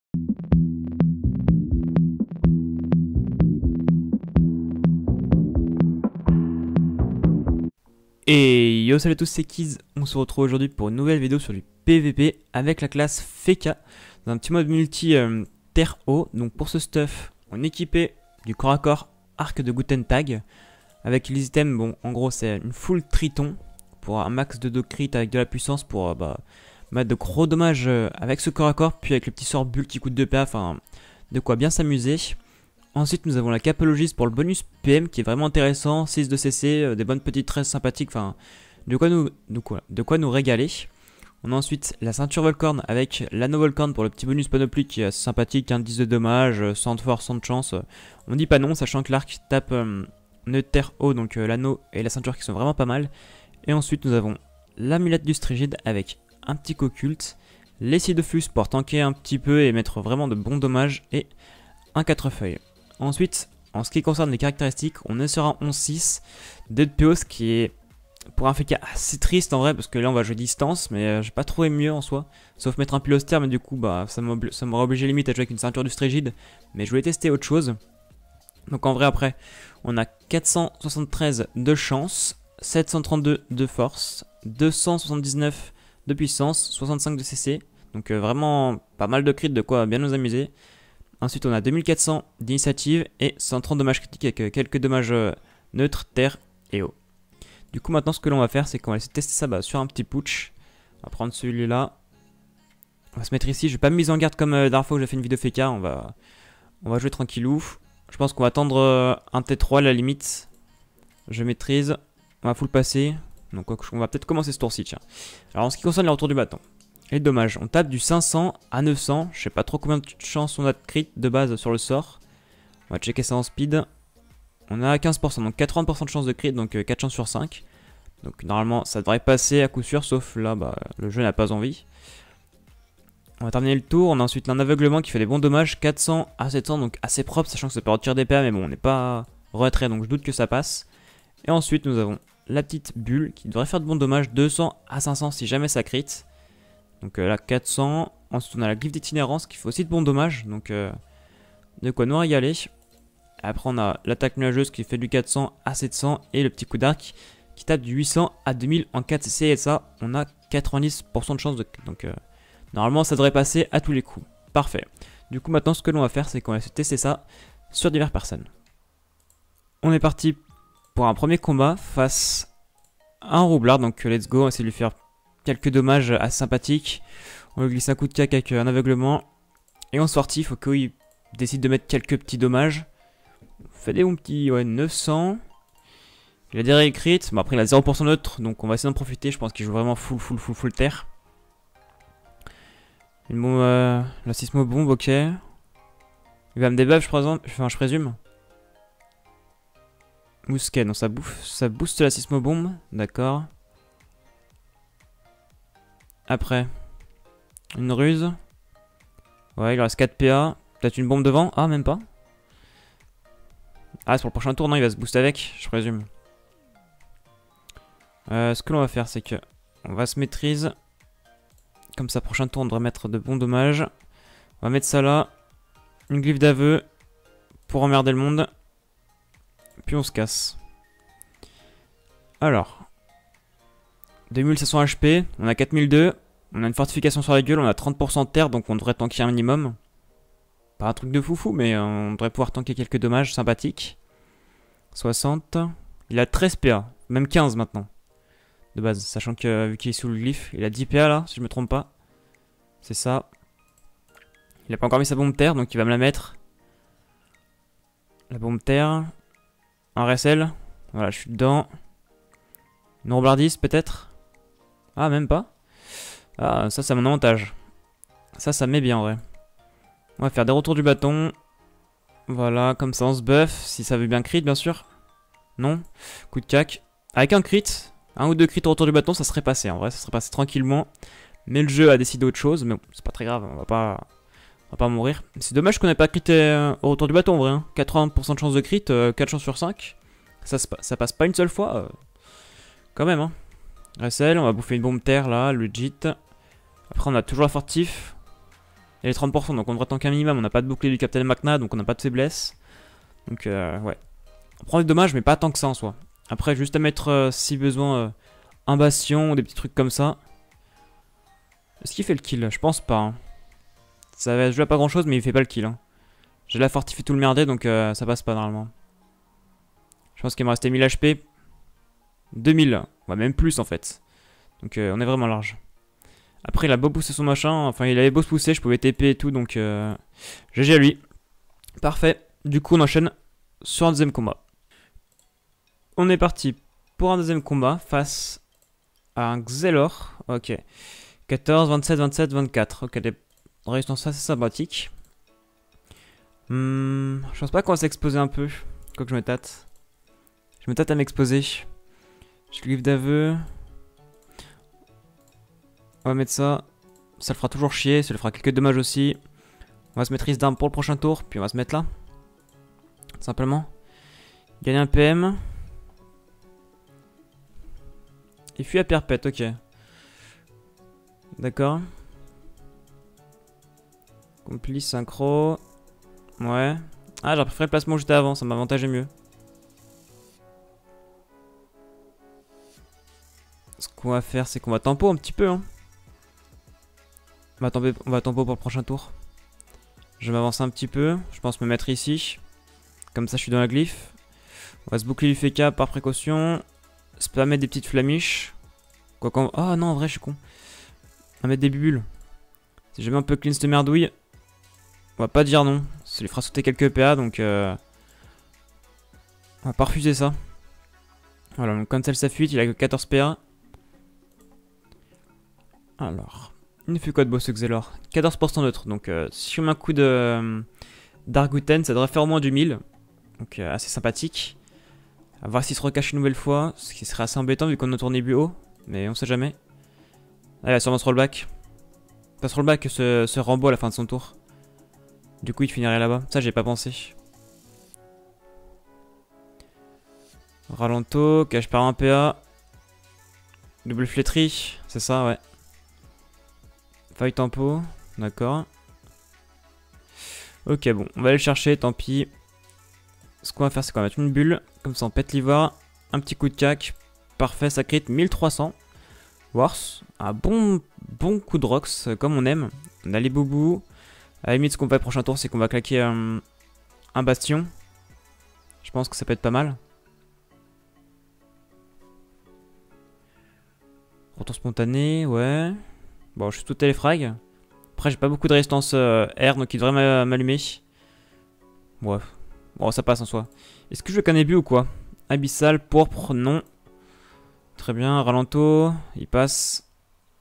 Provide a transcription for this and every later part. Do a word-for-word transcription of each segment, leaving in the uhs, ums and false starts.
Et yo, salut à tous, c'est Kiz. On se retrouve aujourd'hui pour une nouvelle vidéo sur du P V P avec la classe Feka dans un petit mode multi euh, terre haut. Donc pour ce stuff, on est équipé du corps à corps arc de Guten Tag avec les items. Bon, en gros, c'est une full triton pour un max de deux crit avec de la puissance pour euh, bah, mettre de gros dommages euh, avec ce corps à corps. Puis avec le petit sort bulle qui coûte deux P A, enfin de quoi bien s'amuser. Ensuite, nous avons la capologiste pour le bonus P M qui est vraiment intéressant, six de C C, euh, des bonnes petites tresses sympathiques, enfin, de quoi nous, de quoi, de quoi nous régaler. On a ensuite la ceinture Volcorn avec l'anneau Volcorn pour le petit bonus panoplie qui est assez sympathique, hein, dix de dommages, cent de force, cent de chance. On dit pas non, sachant que l'arc tape euh, neutre terre haut, donc euh, l'anneau et la ceinture qui sont vraiment pas mal. Et ensuite, nous avons l'amulette du Strigide avec un petit occulte, les scies de flux pour tanker un petit peu et mettre vraiment de bons dommages, et un quatre feuilles. Ensuite, en ce qui concerne les caractéristiques, on est sur un onze six, Dead P O, ce qui est pour un Feka assez triste en vrai, parce que là on va jouer distance, mais euh, j'ai pas trouvé mieux en soi, sauf mettre un pilostère, mais du coup bah, ça m'aurait obligé limite à jouer avec une ceinture du Strigide, mais je voulais tester autre chose. Donc en vrai après, on a quatre cent soixante-treize de chance, sept cent trente-deux de force, deux cent soixante-dix-neuf de puissance, soixante-cinq de C C, donc euh, vraiment pas mal de crit, de quoi bien nous amuser. Ensuite, on a deux mille quatre cents d'initiative et cent trente dommages critiques avec quelques dommages euh, neutres, terre et eau. Du coup, maintenant, ce que l'on va faire, c'est qu'on va essayer de tester ça bah, sur un petit putsch. On va prendre celui-là. On va se mettre ici. Je vais pas me mise en garde comme euh, la dernière fois que j'ai fait une vidéo Feka. On va, on va jouer tranquillou. Je pense qu'on va attendre euh, un T trois à la limite. Je maîtrise. On va full passer. Donc, on va peut-être commencer ce tour-ci. Tiens. Alors, en ce qui concerne les retours du bâton. Et dommage, on tape du cinq cents à neuf cents, je sais pas trop combien de chances on a de crit de base sur le sort. On va checker ça en speed. On a quinze pour cent, donc quatre-vingts pour cent de chance de crit, donc quatre chances sur cinq. Donc normalement ça devrait passer à coup sûr, sauf là bah, le jeu n'a pas envie. On va terminer le tour, on a ensuite un aveuglement qui fait des bons dommages, quatre cents à sept cents, donc assez propre, sachant que ça peut retirer des P A, mais bon on n'est pas retrait, donc je doute que ça passe. Et ensuite nous avons la petite bulle qui devrait faire de bons dommages, deux cents à cinq cents si jamais ça crit. Donc euh, là quatre cents, ensuite on a la glyphe d'itinérance qui fait aussi de bons dommages, donc euh, de quoi nous régaler. Après on a l'attaque nuageuse qui fait du quatre cents à sept cents et le petit coup d'arc qui tape du huit cents à deux mille en quatre C C, et ça on a quatre-vingt-dix pour cent de chance de... Donc euh, normalement ça devrait passer à tous les coups. Parfait. Du coup maintenant ce que l'on va faire c'est qu'on va essayer de tester ça sur diverses personnes. On est parti pour un premier combat face à un roublard, donc let's go, on va essayer de lui faire quelques dommages assez sympathiques. On lui glisse un coup de cac avec un aveuglement. Et en sortie, il faut qu'il décide de mettre quelques petits dommages. On fait des bons petits, ouais, neuf cents. Il a des réécrits. Bon, après, il a zéro pour cent neutre. Donc, on va essayer d'en profiter. Je pense qu'il joue vraiment full, full, full, full terre. Une bombe, euh, la sismo bombe, ok. Il va me débuff, je présume. Enfin, je présume. Mousquet, non, ça bouffe. Ça booste la sismo bombe. D'accord. Après, une ruse. Ouais, il reste quatre P A. Peut-être une bombe devant. Ah, même pas. Ah, c'est pour le prochain tour, non, il va se booster avec, je présume. Euh, ce que l'on va faire, c'est que on va se maîtrise. Comme ça, prochain tour, on devrait mettre de bons dommages. On va mettre ça là. Une glyphe d'aveu pour emmerder le monde. Puis on se casse. Alors. deux mille cinq cents H P, on a quatre mille deux, on a une fortification sur la gueule, on a trente pour cent de terre, donc on devrait tanker un minimum. Pas un truc de foufou, mais on devrait pouvoir tanker quelques dommages sympathiques. soixante, il a treize P A, même quinze maintenant, de base, sachant que vu qu'il est sous le glyphe, il a dix P A là, si je me trompe pas. C'est ça. Il a pas encore mis sa bombe terre, donc il va me la mettre. La bombe terre, un R S L, voilà, je suis dedans. Une roublardise peut-être. Ah, même pas. Ah, ça, c'est mon avantage. Ça, ça met bien en vrai. On va faire des retours du bâton. Voilà, comme ça on se buff. Si ça veut bien crit, bien sûr. Non. Coup de cac. Avec un crit, un ou deux crits au retour du bâton, ça serait passé. En vrai, ça serait passé tranquillement. Mais le jeu a décidé autre chose. Mais bon, c'est pas très grave. On va pas, on va pas mourir. C'est dommage qu'on n'ait pas crité euh, au retour du bâton en vrai. Hein. quatre-vingts pour cent de chance de crit, euh, quatre chances sur cinq. Ça, ça passe pas une seule fois. Euh, quand même, hein. R S L, on va bouffer une bombe terre là, legit. Après, on a toujours la fortif. Et les trente pour cent, donc on devrait tanker un minimum. On n'a pas de bouclier du Captain Magna, donc on n'a pas de faiblesse. Donc euh, ouais. On prend des dommages, mais pas tant que ça en soi. Après, juste à mettre, euh, si besoin, euh, un bastion ou des petits trucs comme ça. Est-ce qu'il fait le kill? Je pense pas. Hein. Ça va jouer à pas grand chose, mais il fait pas le kill. Hein. J'ai la fortifié tout le merdier, donc euh, ça passe pas normalement. Je pense qu'il me restait mille H P. deux mille. Ouais, même plus en fait. Donc euh, on est vraiment large. Après, il a beau pousser son machin. Enfin, il avait beau se pousser, je pouvais T P et tout, donc euh, G G à lui. Parfait. Du coup, on enchaîne sur un deuxième combat. On est parti pour un deuxième combat face à un Xelor. Ok. quatorze, vingt-sept, vingt-sept, vingt-quatre. Ok, des résistances assez sympathiques. Hmm, je pense pas qu'on va s'exposer un peu. Quoi que je me tâte. Je me tâte à m'exposer. Je livre d'aveu. On va mettre ça. Ça le fera toujours chier. Ça le fera quelques dommages aussi. On va se mettre risque d'armes pour le prochain tour. Puis on va se mettre là. Simplement. Gagner un P M. Et fuit à perpète, ok. D'accord. Complice, synchro. Ouais. Ah, j'ai préféré le placement juste avant, ça m'avantageait mieux. Ce qu'on va faire, c'est qu'on va tempo un petit peu. Hein. On va tempo, on va tempo pour le prochain tour. Je vais m'avancer un petit peu. Je pense me mettre ici. Comme ça, je suis dans la glyphe. On va se boucler du F K par précaution. Spammer des petites flamiches. Quoi qu'on... Oh non, en vrai, je suis con. On va mettre des bulles. Si jamais on peut clean cette merdouille, on va pas dire non. Ça lui fera sauter quelques P A, donc... Euh... On va pas refuser ça. Voilà, donc cancel sa fuite, il a que quatorze P A. Alors... Il ne fait quoi de beau ce Xelor? quatorze pour cent neutre, donc euh, si on met un coup de... Euh, d'Arguten, ça devrait faire au moins du mille. Donc euh, assez sympathique. A voir s'il se recache une nouvelle fois, ce qui serait assez embêtant vu qu'on a tourné but haut. Mais on sait jamais. Ah, il va sûrement se rollback. Pas se rollback que ce, ce Rambo à la fin de son tour. Du coup il finirait là-bas. Ça j'ai pas pensé. Ralento, cache par un P A. Double flétrie, c'est ça ouais. Faille tempo, d'accord. Ok bon, on va aller le chercher, tant pis. Ce qu'on va faire c'est qu'on va mettre une bulle. Comme ça on pète l'ivoire. Un petit coup de cac. Parfait, ça crit mille trois cents. Wars, un bon, bon coup de rocks comme on aime. On a les boubous. À la limite ce qu'on va faire le prochain tour c'est qu'on va claquer un, un bastion. Je pense que ça peut être pas mal. Retour spontané, ouais. Bon, je suis tout téléfrag. Après, j'ai pas beaucoup de résistance euh, R, donc il devrait m'allumer. Ouais. Bon, ça passe en soi. Est-ce que je veux qu'un ébu ou quoi? Abyssal, pourpre, non. Très bien, ralento, il passe.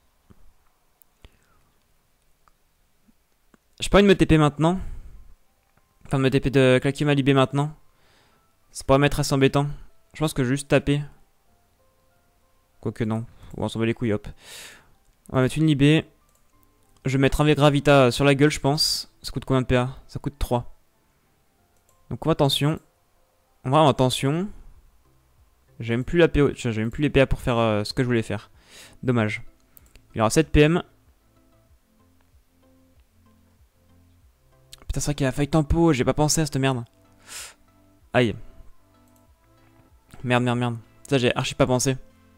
J'ai pas envie de me T P maintenant. Enfin, de me T P de claquer ma libé maintenant. Ça pourrait m'être assez embêtant. Je pense que je vais juste taper. Quoique non. On s'en va les couilles, hop. On va mettre une libé. Je vais mettre un V-Gravita sur la gueule, je pense. Ça coûte combien de P A? Ça coûte trois. Donc on va attention. On va en attention. J'ai même plus la P O. J'ai même plus les P A pour faire euh, ce que je voulais faire. Dommage. Il y aura sept P M. Putain, c'est vrai qu'il a faille tempo. J'ai pas pensé à cette merde. Aïe. Merde, merde, merde. Ça, j'ai archi pas pensé.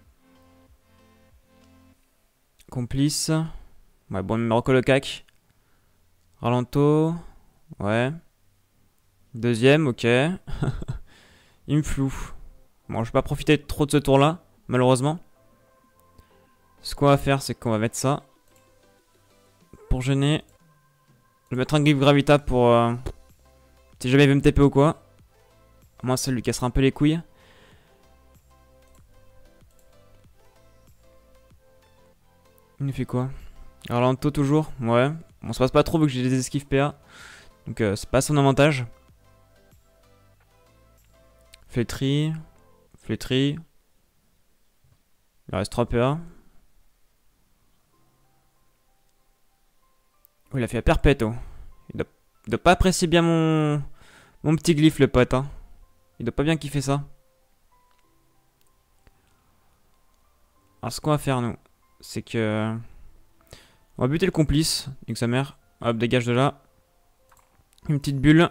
Complice. Ouais, bon, il me recolle le cac. Ralento. Ouais. Deuxième, ok. Il me floue. Bon, je vais pas profiter trop de ce tour-là, malheureusement. Ce qu'on va faire, c'est qu'on va mettre ça. Pour gêner. Je vais mettre un Glyph Gravita pour... Euh, si jamais il veut me T P ou quoi. Moi, ça lui cassera un peu les couilles. Il nous fait quoi? Ralento toujours? Ouais. Bon, ça passe pas trop vu que j'ai des esquives P A. Donc, euh, c'est pas son avantage. Flétrie. Flétrie. Il reste trois P A. Oh, il a fait la perpète. Oh. Il, doit, il doit pas apprécier bien mon, mon petit glyphe, le pote. Hein. Il doit pas bien kiffer ça. Alors, ce qu'on va faire, nous, c'est que... On va buter le complice, avec sa mère. Hop, dégage de là. Une petite bulle.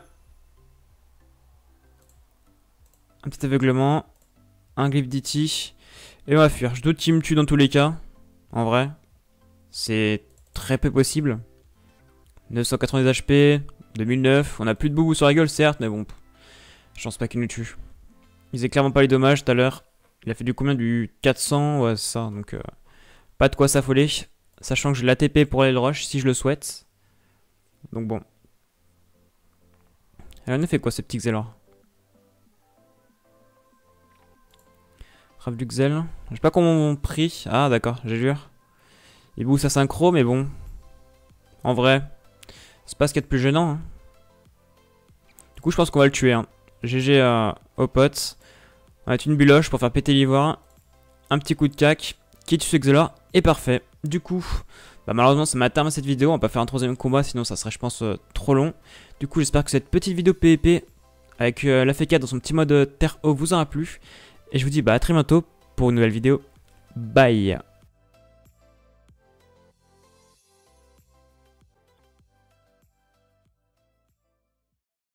Un petit aveuglement. Un glyph d'E T. Et on va fuir. Je doute qu'il me tue dans tous les cas. En vrai. C'est très peu possible. neuf cent quatre-vingts H P. deux mille neuf. On a plus de boubou sur la gueule, certes, mais bon. Je pense pas qu'il nous tue. Il faisait clairement pas les dommages tout à l'heure. Il a fait du combien? Du quatre cents? Ouais, c'est ça. Donc, euh, pas de quoi s'affoler. Sachant que j'ai l'A T P pour aller le rush si je le souhaite. Donc bon. Elle en a fait quoi ces petits Xelor? Rave du Xel. Je sais pas comment on pris. Ah d'accord, j'ai lu. Il booste sa synchro, mais bon. En vrai, c'est pas ce qu'il y a de plus gênant. Hein. Du coup, je pense qu'on va le tuer. Hein. G G euh, aux potes. On va mettre une buloche pour faire péter l'ivoire. Un petit coup de cac. Qui tue ce Xelor est parfait. Du coup, bah malheureusement, ça m'a terminé cette vidéo. On va pas faire un troisième combat, sinon ça serait, je pense, euh, trop long. Du coup, j'espère que cette petite vidéo P V P avec euh, la F K dans son petit mode euh, terre haut vous aura plu. Et je vous dis bah, à très bientôt pour une nouvelle vidéo. Bye!